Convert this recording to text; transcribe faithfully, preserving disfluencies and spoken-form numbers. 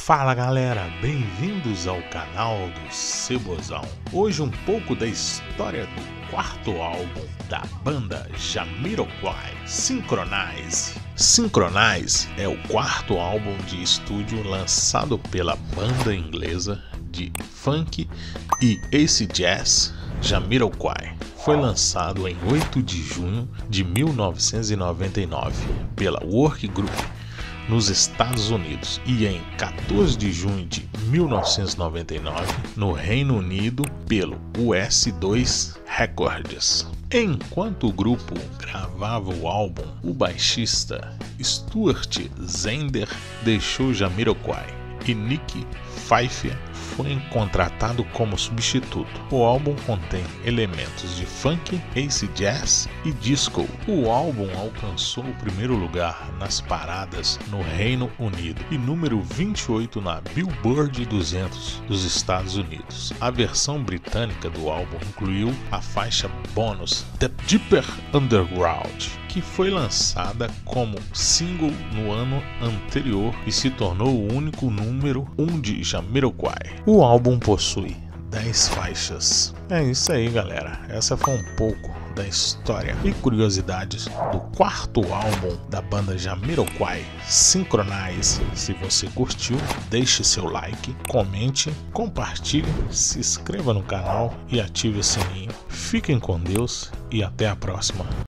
Fala galera, bem-vindos ao canal do Cebozão. Hoje um pouco da história do quarto álbum da banda Jamiroquai, Synchronize. Synchronize é o quarto álbum de estúdio lançado pela banda inglesa de funk e acid jazz Jamiroquai. Foi lançado em oito de junho de mil novecentos e noventa e nove pela Work Group nos Estados Unidos e em quatorze de junho de mil novecentos e noventa e nove no Reino Unido pelo U S dois Records. Enquanto o grupo gravava o álbum, o baixista Stuart Zender deixou Jamiroquai e Nick Pfeiffer foi contratado como substituto. O álbum contém elementos de funk, acid jazz e disco. O álbum alcançou o primeiro lugar nas paradas no Reino Unido e número vinte e oito na Billboard duzentos dos Estados Unidos. A versão britânica do álbum incluiu a faixa bônus The Deeper Underground, que foi lançada como single no ano anterior e se tornou o único número um de Jamiroquai. O álbum possui dez faixas. É isso aí, galera. Essa foi um pouco da história e curiosidades do quarto álbum da banda Jamiroquai, Synchronize. Se você curtiu, deixe seu like, comente, compartilhe, se inscreva no canal e ative o sininho. Fiquem com Deus e até a próxima.